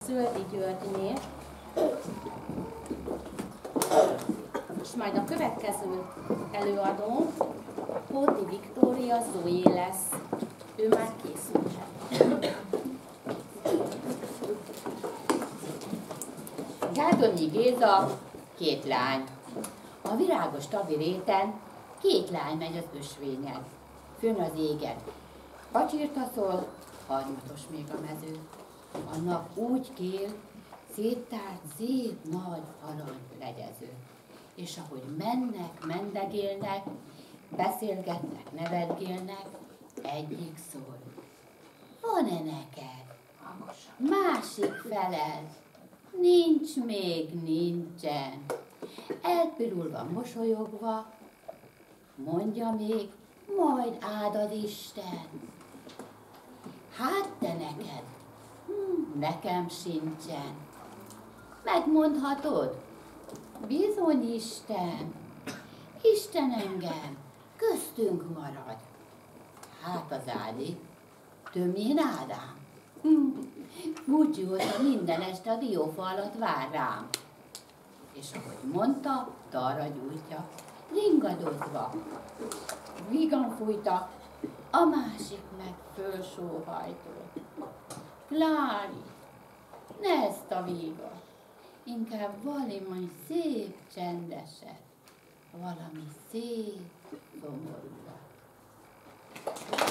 Szöldi Györgynél, és majd a következő előadó Hóti Viktória Zoé lesz. Ő már készülhet. Gárdonyi Géza, 2 lány. A virágos tavi réten 2 lány megy az ösvényen, fönn az égen. Pacsirta szól, harmatos még a mező. A nap úgy kél, széttárt szép nagy arany legyező. És ahogy mennek, mendegélnek, beszélgetnek, nevetgélnek, egyik szól. Van-e neked? Másik felel. Nincs még, nincsen. Elpirulva, mosolyogva, mondja még, majd áldad Isten. Hát te neked, nekem sincsen. Megmondhatod? Bizony Isten. Isten engem, köztünk marad. Hát az Ádi, tömjén Ádám. Úgy jó, hogy minden este a diófa alatt vár rám. És ahogy mondta, dalra gyújtja, ringadozva. Vígan fújta, a másik meg fölsóhajtó. Klári, ne ezt a vígat, inkább valami szép csendeset, valami szép szomorúat.